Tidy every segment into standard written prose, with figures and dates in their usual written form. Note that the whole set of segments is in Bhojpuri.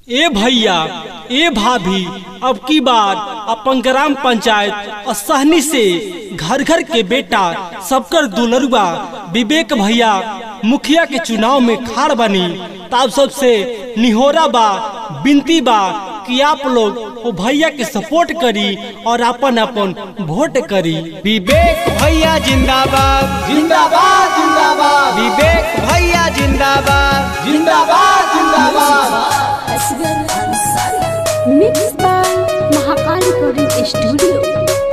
ए भैया ए भाभी, अब की बार अपन ग्राम पंचायत और सहनी से घर घर के बेटा सबकर दुलरुआ विवेक भैया मुखिया के चुनाव में खाड़ बनी। तब सबसे निहोरा बा बिनती बा कि आप लोग वो भैया के सपोर्ट करी और अपन अपन वोट करी। विवेक भैया जिंदाबाद जिंदाबाद जिंदाबाद, विवेक भैया जिंदाबाद जिंदाबाद जिंदाबाद। Mix by Mahakal recording studio.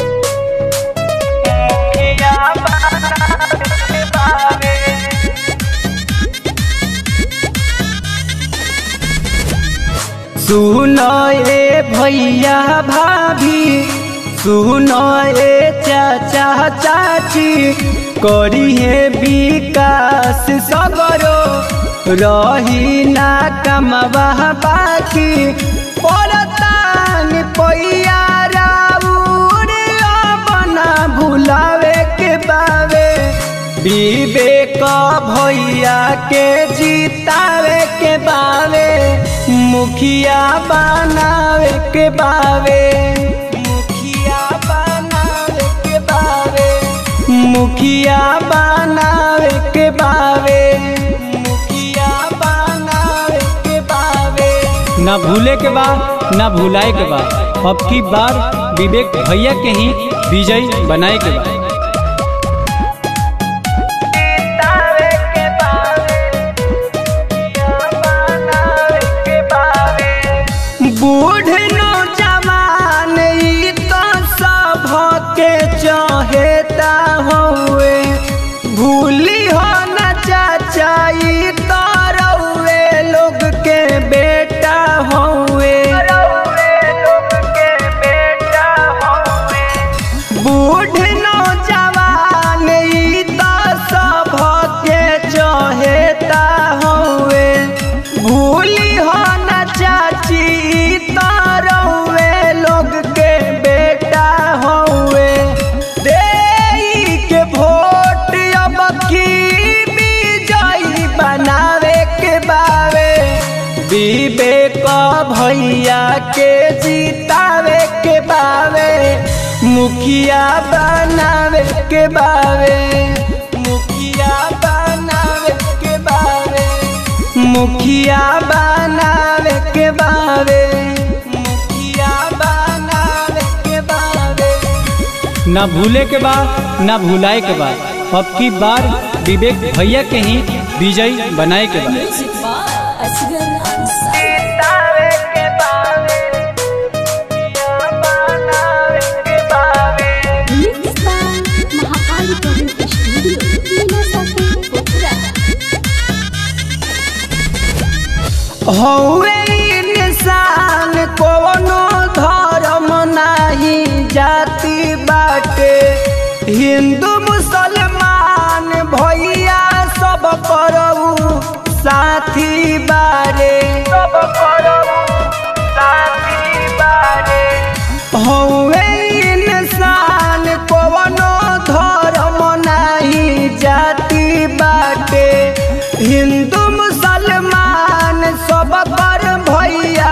सुनो ए भैया भाभी, सुनो ए चाचा चाची, करी है विकास सगरो, रही ना कमवा बाकी, पड़तान पैया राउर अपना भुलावे के बावे, विवेक भैया के जीतावे के बावे, मुखिया बनावे के बावे, मुखिया बनावे के बावे, मुखिया बनावे के बावे, मुखिया बनावे के बावे। ना भूले के बा ना भुलाए के बा, अब की बार विवेक भैया के ही विजयी बनाए के बा। बूढ़ नौजवान तो सब के चहेता हुए, भूली हो न चाचा तो रउए लोग के बेटा हुए, बूढ़ नौजवान तो सब के चहेता हुए, भूली हो न चाची लोग के बेटा हुए, दे के वोट अब की विजयी बनावे के बावे, विवेक भैया के जीतावे के बावे, मुखिया बनावे के बावे, मुखिया बनावे के बावे, मुखिया बनावे के बावे, ना भूले के बा ना भुलाए के बा, अब की बार विवेक भैया के ही विजयी बनाए के बा। हौवे इंसान कोनो धर्म नहीं जाति बाटे, हिंदू मुसलमान भैया सब करऊ साथी बारे, सब करऊ साथी बारे। हौवे इंसान कोनो धर्म नहीं जाति बाटे, हिंदू मुसलमान सब कर भैया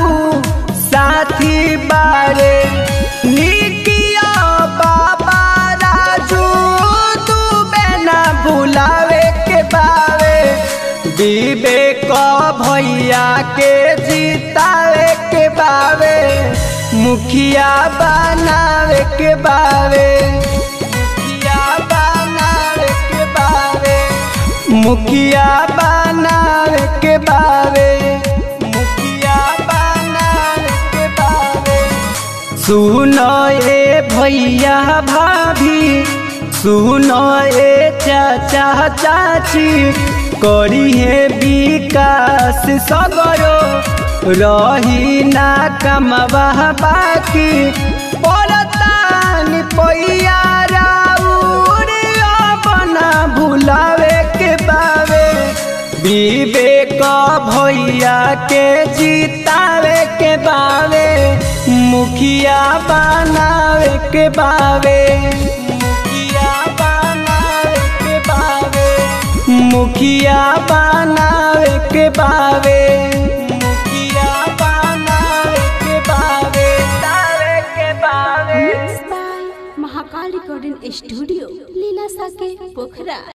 साथी बारे, निकिया बाबा राजू तू बेना भुलावे के बावे, विवेक भैया के जीतावे के बावे, मुखिया बनावे के बावे, मुखिया बनावे के बावे, मुखिया बनावे के बावे, मुखिया बनावे के बावे। सुनो ए भैया भाभी, सुनो ए चाचा चाची, करी है विकास सगरो, रही ना कमवा बाकी, पड़तान पैया राउर अपना भुलावे के बावे, विवेक भैया के जीतावे के बावे, मुखिया बनावे के बावे, मुखिया बनावे के बावे, मुखिया बनावे के बावे, मुखिया महाकाल रिकॉर्डिंग स्टूडियो लीलासा के पोखरा।